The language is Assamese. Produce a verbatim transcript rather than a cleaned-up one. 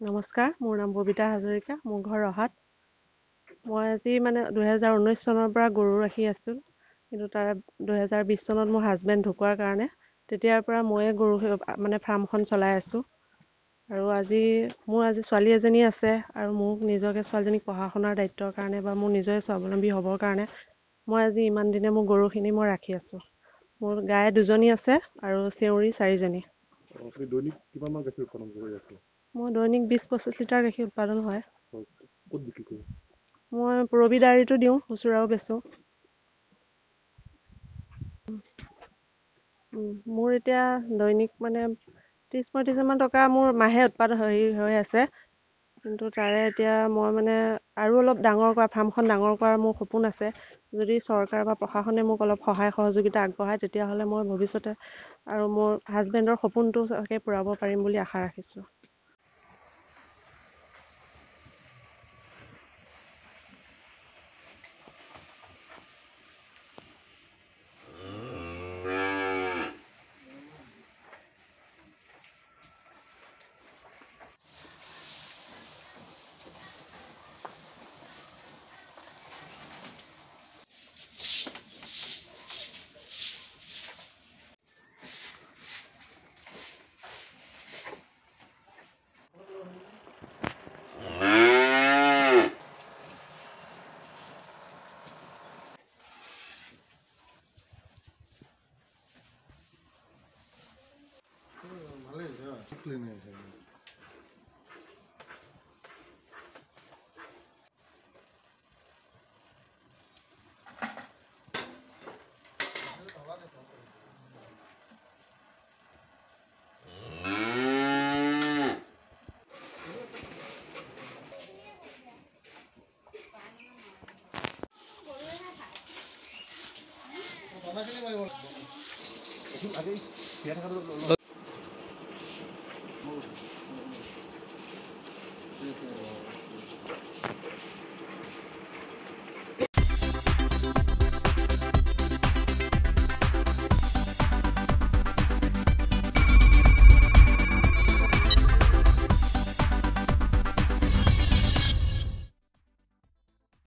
নমস্কাৰ, মোৰ নাম ববিতা হাজৰিকা, মোৰ ঘৰ ৰহাত। মই আজি মানে দুহেজাৰ ঊনৈছ চনৰ পৰা গৰু ৰাখি আছোঁ, কিন্তু তাৰ দুহেজাৰ বিছ চনত মোৰ হাজবেণ্ড ঢুকোৱাৰ কাৰণে তেতিয়াৰ পৰা ময়ে গৰু মানে ফাৰ্মখন চলাই আছোঁ। আৰু আজি মোৰ আজি ছোৱালী এজনী আছে, আৰু মোক নিজকে ছোৱালীজনীক পঢ়া শুনাৰ দায়িত্বৰ কাৰণে বা মোৰ নিজৰে স্বাৱলম্বী হ'বৰ কাৰণে মই আজি ইমান দিনে মোৰ গৰুখিনি মই ৰাখি আছোঁ। মোৰ গাই দুজনী আছে আৰু চেউৰী চাৰিজনী। আপুনি দৈনিক কিমান মান গাখীৰ উৎপাদন কৰি আছে? মোৰ দৈনিক বিছ পঁচিছ লিটাৰ গাখীৰ উৎপাদন হয়। ক'ত বিক্ৰী কৰে? মই পুৰবী ডায়েৰীতো দিওঁ, খুচুৰাও বেচোঁ। মোৰ এতিয়া দৈনিক মানে ত্ৰিছ পঁয়ত্ৰিছ হাজাৰ মান টকা মোৰ মাহে উৎপাদন হেৰি হৈ আছে। কিন্তু তাৰে এতিয়া মই মানে আৰু অলপ ডাঙৰ কৰা ফাৰ্মখন ডাঙৰ কৰাৰ মোৰ সপোন আছে। যদি চৰকাৰ বা প্ৰশাসনে মোক অলপ সহায় সহযোগিতা আগবঢ়ায়, তেতিয়াহ'লে মই ভৱিষ্যতে আৰু মোৰ হাজবেণ্ডৰ সপোনটো চাগে পূৰাব পাৰিম বুলি আশা ৰাখিছোঁ। আগে